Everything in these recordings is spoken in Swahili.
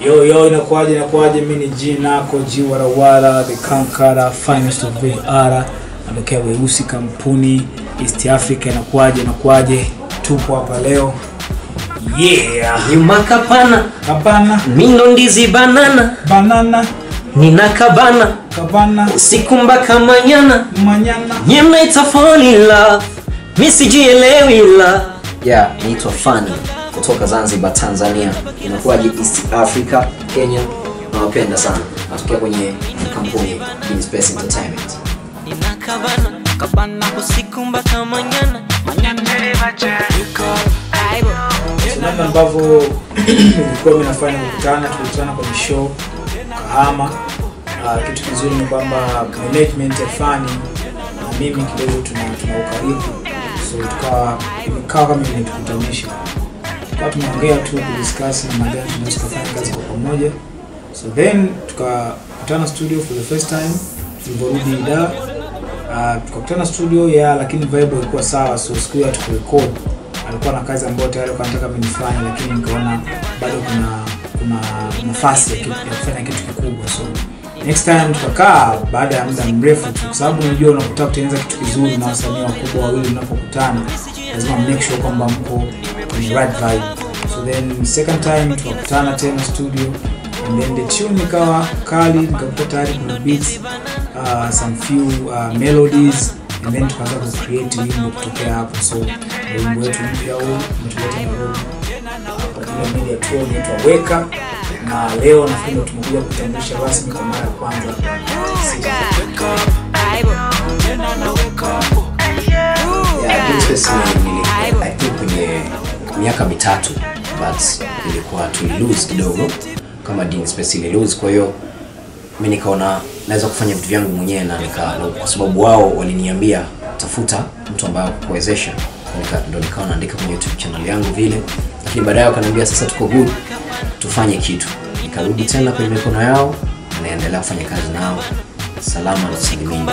Yo, inakuaje mimi ni G-NAKO, G-Warawara, the King Kaka, finest of VR, natokea Weusi kampuni East Africa. Inakuaje tupo hapa leo. Yumakapana kapana mindo ndizi banana ninakabana usiku mpaka manyana nyemna ita fall in love misijielewi la naitwa FANY kutoka Zanzibar, Tanzania. Inakuaje East Africa, Kenya, nawapenda sana. Natokea kwenye kampuni King Space Entertainment. Ninakabana usiku mpaka manyana namna ambavyo nilikuwa ninafanya tulikutana kwenye show Kahama. Kitu kizuri ni kwamba management ya FANY na mimi kidogo tuna ukaribu, so tukawa kama nimetukutanisha, tumeongea tu kudiscuss na magari tunaweza kufanya kazi kwa pamoja. So then tukakutana studio for the first time. Tuliporudi Dar tukakutana studio lakini vibe ilikuwa sawa, so siku ya tukurecord alikuwa na kazi ambayo tayari anataka mimi nifanye, lakini nikaona bado kuna nafasi ya kufanya kitu kikubwa. So next time tutakaa baada ya muda mrefu tu, kwa sababu unajua unapotaka kutengeneza kitu kizuri na wasanii wakubwa wawili unapokutana lazima make sure kwamba mko kwenye right vibe. So then second time tukakutana tena studio, and then the tune ikawa kali, nikakuta tayari kuna beats, some few melodies, and then tukaanza ku create wimbo kutokea hapo. So wimbo wetu mpya huu umetuleta kwa ile media tour inaitwa Weka, na leo nafikiri tumekuja kutambulisha rasmi kwa mara ya kwanza. I think kwenye miaka mitatu, but ilikuwa tu lose kidogo kama King Space ile lose. Kwa hiyo mimi nikaona naweza kufanya vitu vyangu mwenyewe, na kwa sababu wao waliniambia tafuta mtu ambaye akuwezesha, ndo nikawa naandika kwenye YouTube channel yangu vile. Lakini baadaye wakaniambia sasa tuko good, tufanye kitu. Nikarudi tena kwenye mikono yao, na naendelea kufanya kazi nao salama na salimini.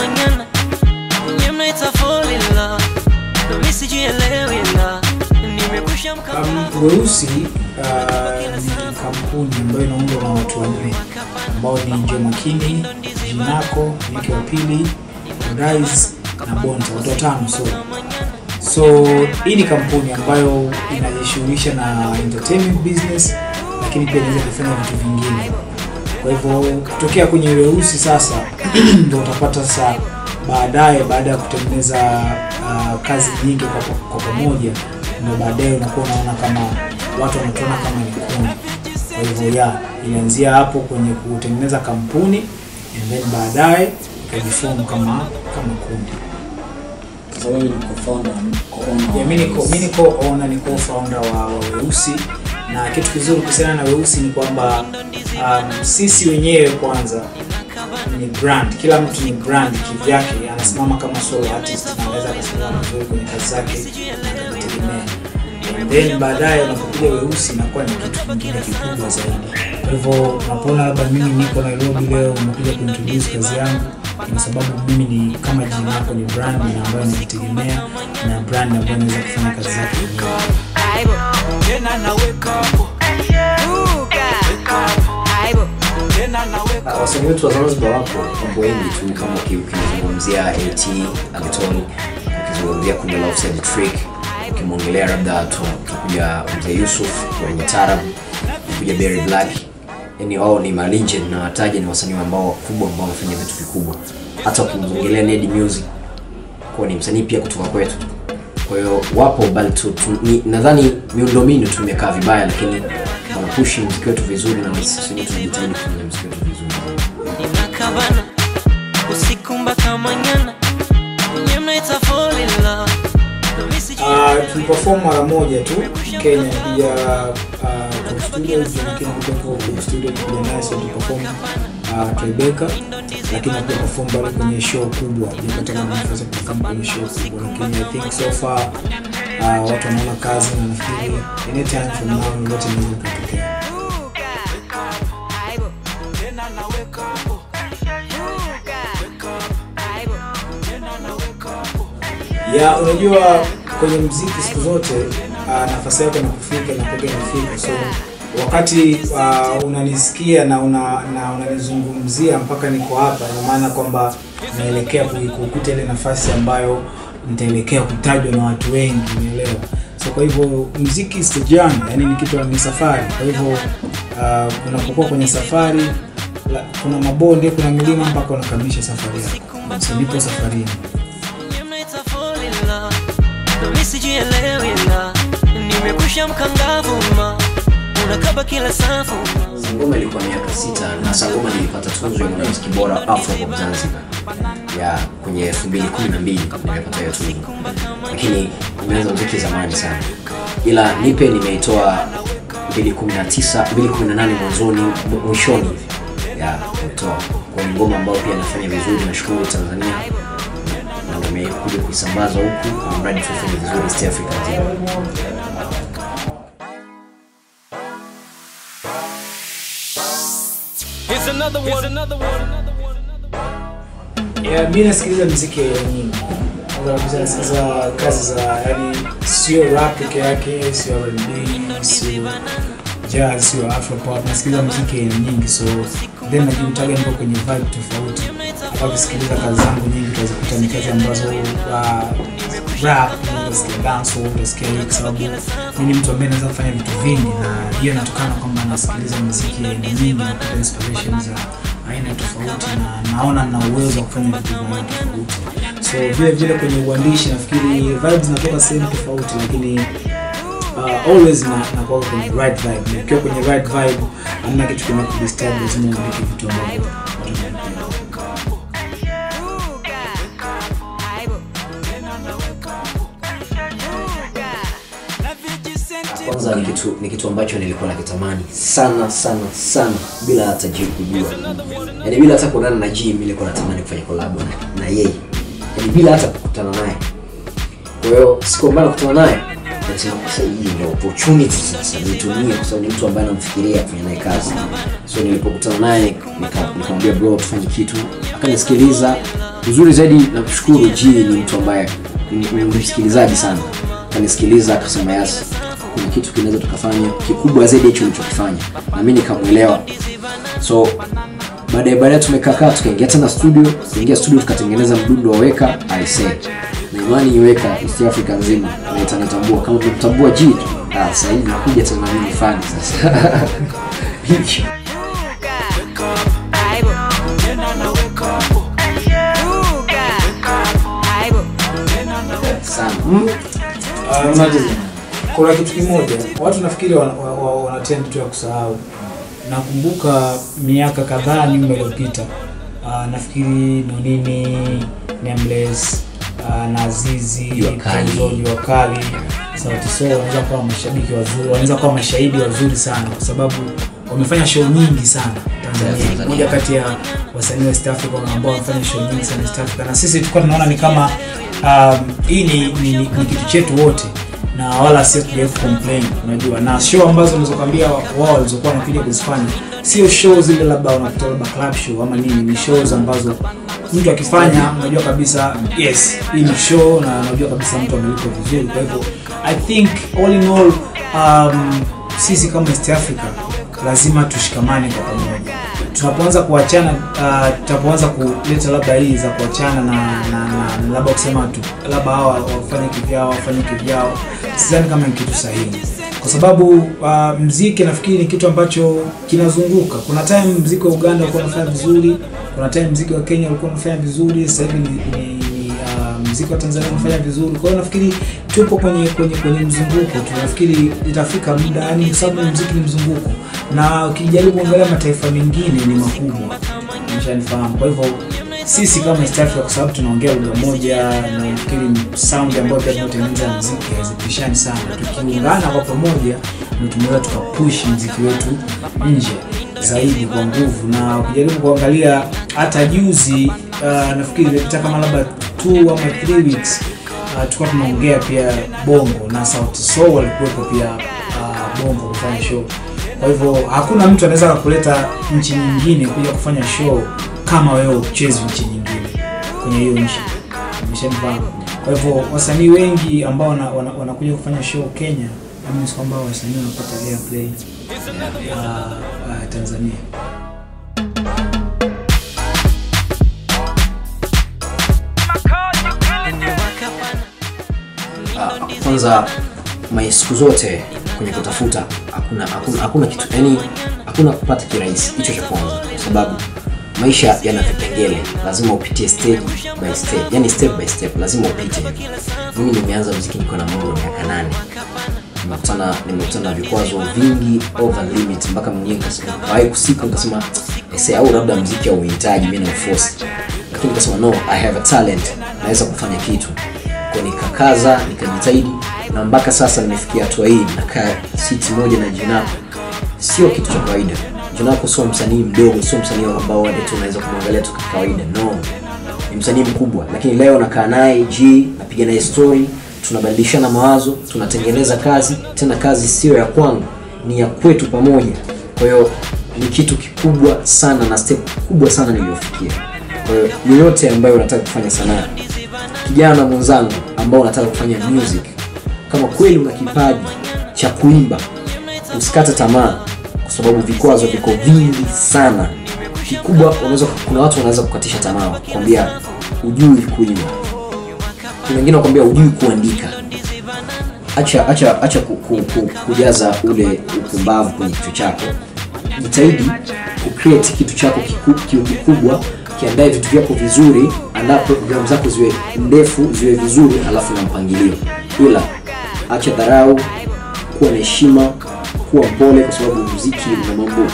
Weusi ni kampuni ambayo inaundwa na watu wanne ambao ni Makini, G-NAKO, Mike wa pili, Rise na Bonza, watu watano. So hii ni kampuni ambayo inajishughulisha na entertainment business, lakini pia inaweza kufanya vitu vingine. Kwa hivyo kutokea kwenye Weusi sasa ndio utapata sasa baada ya kutengeneza kazi nyingi kwa pamoja, ndio baadaye unakuwa unaona kama watu wanatuona kama ni kundi. Kwa hivyo ilianzia hapo kwenye kutengeneza kampuni, and then baadaye ikajiform kama kundi. So wewe ni co-founder? Mimi ni co-owner, ni co-founder wa Weusi. Na kitu kizuri kuhusiana na Weusi ni kwamba sisi wenyewe kwanza ni brand. Kila mtu ni brand kivyake, anasimama kama solo artist na anaweza kusimama vizuri kwenye kazi zake na kujitegemea. And then baadaye unapokuja Weusi inakuwa ni kitu kingine kikubwa zaidi. Kwa hivyo unapoona labda mimi niko Nairobi leo nakuja kuintroduce kazi yangu, kwa sababu mimi ni kama G-NAKO ni brand ambayo inajitegemea na brand ambayo inaweza kufanya kazi zake mwenyewe. Wasanii wetu wa Zanzibar wapo mambo wengi tu, kama ukizungumzia AT Anton, ukizungumzia kundi la Offside Trick, ukimwongelea labda tutakuja mzee Yusuf kwenye Tarab, kuja Berry Black. Yani wao ni legend na wataje ni wasanii ambao wakubwa ambao wamefanya vitu vikubwa. Hata ukimwongelea Nedi Music, kwa ni msanii pia kutoka kwetu. Kwa hiyo wapo, bali nadhani miundombinu tumekaa vibaya, lakini push muziki wetu vizuri na sisi tunajitahidi kufanya muziki wetu vizuri. Ninakabana usiku mpaka manyana nyemna ita fall in love. Tuliperform mara moja tu Kenya, pia kwa studio kwa studio kwa nice tuliperform Rebecca, lakini pia perform bado kwenye show kubwa. Nilipata nafasi ya perform kwenye show kubwa, lakini I think so far watu wanaona kazi, na nafikiri anytime from now wote ni kutokea. Unajua kwenye muziki siku zote nafasi yako inapofika na kuja inafika. So wakati unanisikia na unanizungumzia mpaka niko hapa, ina maana kwamba naelekea kukuta ile nafasi ambayo nitaelekea kutajwa na watu wengi, umeelewa? So kwa hivyo muziki is a journey, yani ni kitu, ni safari. Kwa hivyo unapokuwa kwenye safari kuna mabonde, kuna milima mpaka unakamilisha safari yako. So nipo safarini. Nimekusha mkangavuma unakaba kila safu. Sangoma ilikuwa miaka 6 na Sangoma nilipata tunzo ya mwanamuziki bora Afro kwa Zanzibar ya kwenye 2012 nilipata hiyo tunzo, lakini nimeanza muziki zamani sana, ila nipe nimeitoa 2018 mwishoni ya kutoa kwa ngoma ambayo pia nafanya vizuri, nashukuru Tanzania na nimekuja kuisambaza huku na mradi tufanye vizuri East Africa nzima. Here's another one. Yeah, mimi nasikiliza muziki nyingi. Nasikiliza kazi za, yani sio rap peke yake, sio R&B, sio jazz, sio afro pop. Nasikiliza muziki nyingi, so then najitaga niko kwenye vibe tofauti. Hapa kusikiliza kazi zangu nyingi utazikuta ni kazi ambazo rap, nasikia dance, nasikia hip, sababu mimi ni mtu ambaye anaweza kufanya vitu vingi, na hiyo inatokana kwamba nasikiliza muziki nyingi na kupata inspiration za aina tofauti, na naona na uwezo wa kufanya vitu tofauti. So vile kwenye uandishi nafikiri vibes zinatoka sehemu tofauti, lakini always na kwa kwenye right vibe. Nikiwa kwenye right vibe hamna kitu kinachodisturb, lazima uandike vitu ambavyo kwanza ni kitu ambacho nilikuwa nakitamani sana bila hata G kujua. Yaani bila hata kuonana na G, mimi nilikuwa natamani kufanya collab na yeye. Yaani bila hata kukutana naye. Kwa hiyo sikuomba kukutana naye, nasema sasa hii ndio opportunity sasa nitumie, kwa sababu ni mtu ambaye anamfikiria kufanya naye kazi. So nilipokutana naye nikamwambia bro tufanye kitu, akanisikiliza vizuri zaidi. Na kushukuru G ni mtu ambaye ni msikilizaji sana. Akanisikiliza akasema yes, kuna kitu kinaweza tukafanya kikubwa zaidi hicho ulichokifanya, na mimi nikamuelewa. So baadaye tumekaa tukaingia tena studio, tukatengeneza mdundo wa Weka I say. Na imani Weka East Africa nzima wanatambua kama tunatambua G. Sasa hivi nakuja tena mimi FANY sasa. Hicho kuna kitu kimoja watu nafikiri wanatend tu ya kusahau. Nakumbuka miaka kadhaa nyuma iliyopita, nafikiri Nonini, Nameless, Nazizi, Wakali, Sauti Sol wanaweza kuwa mashabiki wazuri, wanaweza kuwa mashahidi wazuri sana, kwa sababu wamefanya show nyingi sana Tanzania. Moja kati ya wasanii wa East Africa ambao wamefanya show nyingi sana East Africa, na sisi tulikuwa tunaona ni kama hii ni kitu chetu wote, na wala sisi tulifu complain, unajua. Na show ambazo unazokuambia wao walizokuwa wanakuja kuzifanya sio show zile labda unakuta labda club show ama nini, ni shows ambazo mtu akifanya unajua kabisa yes hii ni show, na unajua kabisa mtu amelipwa vizuri. Kwa hivyo I think all in all sisi kama East Africa lazima tushikamane kwa pamoja. Tunapoanza kuachana, tutapoanza kuleta labda hii za kuachana na labda kusema tu labda hawa wafanye kivyao, sidhani kama ni kitu sahihi, kwa sababu muziki nafikiri ni kitu ambacho kinazunguka. Kuna time muziki wa Uganda ulikuwa unafanya vizuri, kuna time muziki wa Kenya ulikuwa unafanya vizuri, sasa hivi ni muziki wa Tanzania unafanya vizuri. Kwa hiyo nafikiri tupo kwenye mzunguko tu. Nafikiri itafika muda, yani kwa sababu muziki ni mzunguko, na ukijaribu kuangalia mataifa mengine ni makubwa, umeshanifahamu. Kwa hivyo sisi kama East Africa, kwa sababu tunaongea lugha moja, na nafikiri sound ambayo pia tunatengeneza muziki hazipishani sana, tukiungana kwa pamoja ndio tunaweza tukapush muziki wetu nje zaidi kwa nguvu. Na ukijaribu kuangalia hata juzi nafikiri ilipita kama labda 2 ama 3 weeks tulikuwa tunaongea pia Bongo na Sauti Sol walikuwa pia Bongo kufanya show. Kwa hivyo hakuna mtu anaweza kuleta nchi nyingine kuja kufanya show kama wewe ucheze nchi nyingine kwenye hiyo nchi, umeshafahamu. Kwa hivyo wasanii wengi ambao wanakuja kufanya show Kenya Mimi kwamba wasanii wanapata airplay Tanzania. Kwanza siku zote kwenye kutafuta hakuna kitu, yani hakuna kupata kirahisi, hicho cha kwanza, kwa sababu maisha yana vipengele, lazima upitie stage by stage, yani step by step lazima upite. Mimi nimeanza muziki niko na umri wa miaka 8. Nimekutana vikwazo vingi over limit, mpaka mwenyewe nikasema kusika, nikasema au labda muziki hauhitaji mimi na force, lakini nikasema no, I have a talent, naweza kufanya kitu. Kwa nikakaza, nikajitahidi, na mpaka sasa nimefikia hatua hii, nakaa siti moja na G-NAKO. Sio kitu cha kawaida. G-NAKO sio msanii mdogo, sio msanii ambao wale tu unaweza kumwangalia tu kawaida. No. Ni msanii mkubwa, lakini leo nakaa naye napiga naye story, tunabadilishana mawazo, tunatengeneza kazi, tena kazi sio ya kwangu, ni ya kwetu pamoja. Kwa hiyo ni kitu kikubwa sana na step kubwa sana niliyofikia. Kwa hiyo yoyote ambaye unataka kufanya sanaa, kijana mwenzangu ambao unataka kufanya music, kama kweli una kipaji cha kuimba, usikate tamaa, kwa sababu vikwazo viko vingi sana. Kikubwa kuna watu wanaweza kukatisha tamaa, kukwambia hujui kuimba. Kuna wengine wakwambia hujui kuandika. Acha kujaza ule upumbavu kwenye kichwa chako. Jitahidi kucreate kitu chako kikubwa, kiandae vitu vyako vizuri, andaa program zako ziwe ndefu, ziwe vizuri, alafu na mpangilio. Ila acha dharau, kuwa na heshima, kuwa mpole, kwa sababu muziki una mambo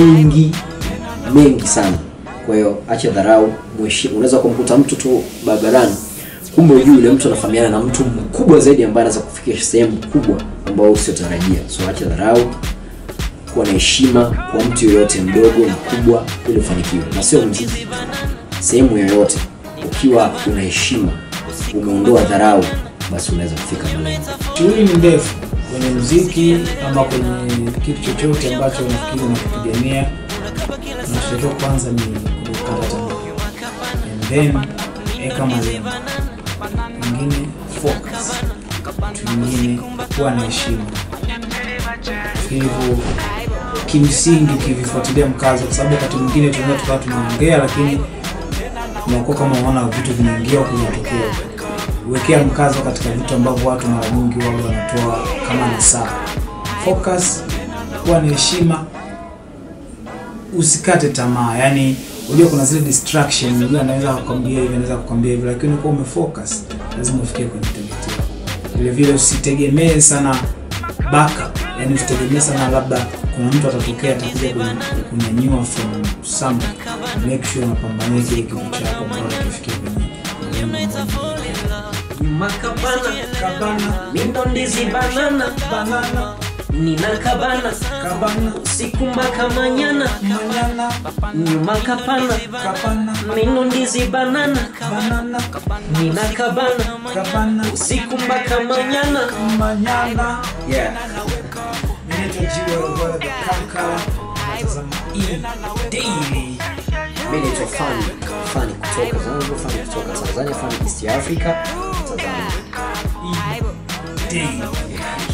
mengi sana. Kwa hiyo acha dharau, mheshimu. Unaweza kumkuta mtu tu barabarani, kumbe hujui yule mtu anafahamiana na mtu mkubwa zaidi ambaye anaweza kufikia sehemu kubwa ambayo usiotarajia. So acha dharau, kuwa na heshima kwa mtu yoyote, mdogo mkubwa, ili ufanikiwe. Na sio muziki, sehemu yoyote ukiwa una heshima, umeondoa dharau, basi unaweza kufika malengo. Shughuli ni ndefu kwenye muziki ama kwenye kitu chochote ambacho unafikiri unakipigania. Unachotakiwa kwanza ni kukata tamaa, and then eka malengo, nyingine focus, nyingine kuwa na heshima. Hivyo kimsingi ukivifuatilia mkazo, kwa sababu wakati mwingine tunaweza tunaongea, lakini unakuwa kama unaona vitu vinaingia au vinatokea. Wekea mkazo katika vitu ambavyo watu mara nyingi wao wanatoa kama nasaha. Focus, kuwa na heshima, usikate tamaa. Yani unajua kuna zile distraction, unajua anaweza kukwambia hivi, anaweza kukwambia hivi, lakini uko umefocus, lazima ufikie kwenye target yako. Vile vile usitegemee sana backup, yani usitegemee sana labda kuna mtu atatokea atakuja kunyanyua from somewhere. Make sure unapambania kile kitu chako mpaka kifikie kwenye malengo. Makabana, mindo ndizi banana, nina kabana, usiku mpaka manyana, nyuma kapana, mindo ndizi banana, nina kabana, usiku mpaka manyana. Yeah. Mimi ni Kaka, natazama eDaily. Mimi ni FANY kutoka Zanzibar, FANY kutoka Tanzania, FANY East Africa, Tanzania. eDaily.